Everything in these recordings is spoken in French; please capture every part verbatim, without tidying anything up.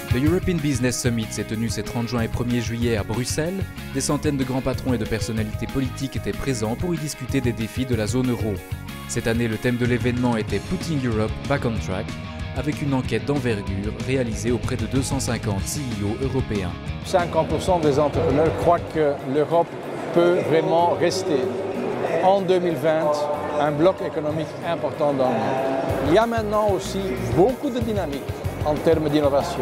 Le European Business Summit s'est tenu ces trente juin et premier juillet à Bruxelles. Des centaines de grands patrons et de personnalités politiques étaient présents pour y discuter des défis de la zone euro. Cette année, le thème de l'événement était « Putting Europe back on track », avec une enquête d'envergure réalisée auprès de deux cent cinquante C E O européens. cinquante pour cent des entrepreneurs croient que l'Europe peut vraiment rester en deux mille vingt un bloc économique important dans le monde. Il y a maintenant aussi beaucoup de dynamique en termes d'innovation,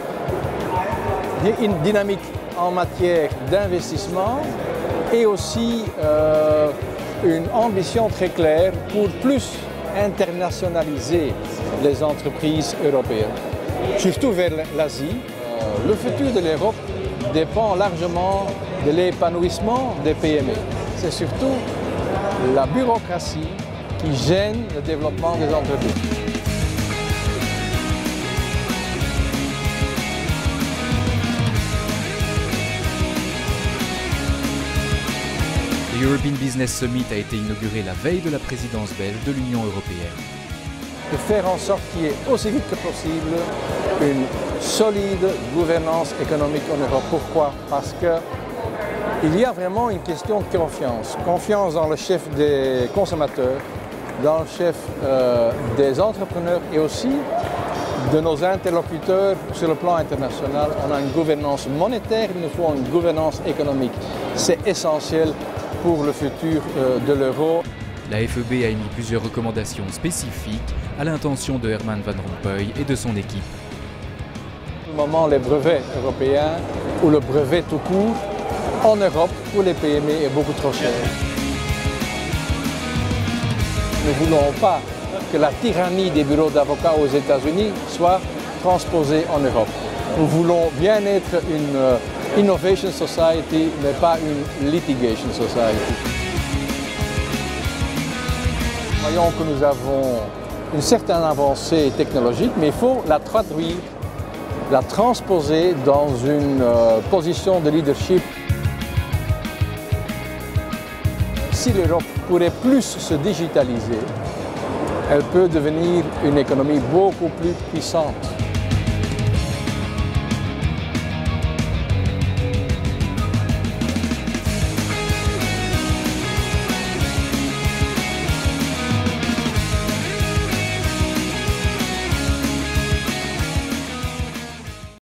une dynamique en matière d'investissement et aussi euh, une ambition très claire pour plus internationaliser les entreprises européennes, surtout vers l'Asie. Euh, le futur de l'Europe dépend largement de l'épanouissement des P M E. C'est surtout la bureaucratie qui gêne le développement des entreprises. Le European Business Summit a été inauguré la veille de la présidence belge de l'Union européenne. De faire en sorte qu'il y ait aussi vite que possible une solide gouvernance économique en Europe. Pourquoi? Parce qu'il y a vraiment une question de confiance. Confiance dans le chef des consommateurs, dans le chef euh, des entrepreneurs et aussi de nos interlocuteurs sur le plan international. On a une gouvernance monétaire, il nous faut une gouvernance économique. C'est essentiel pour le futur euh, de l'euro. La F E B a émis plusieurs recommandations spécifiques à l'intention de Herman Van Rompuy et de son équipe. Pour le moment, les brevets européens ou le brevet tout court en Europe pour les P M E est beaucoup trop cher. Nous ne voulons pas que la tyrannie des bureaux d'avocats aux États-Unis soit transposée en Europe. Nous voulons bien être une uh, Innovation Society, mais pas une Litigation Society. Voyons que nous avons une certaine avancée technologique, mais il faut la traduire, la transposer dans une uh, position de leadership. Si l'Europe pourrait plus se digitaliser, elle peut devenir une économie beaucoup plus puissante.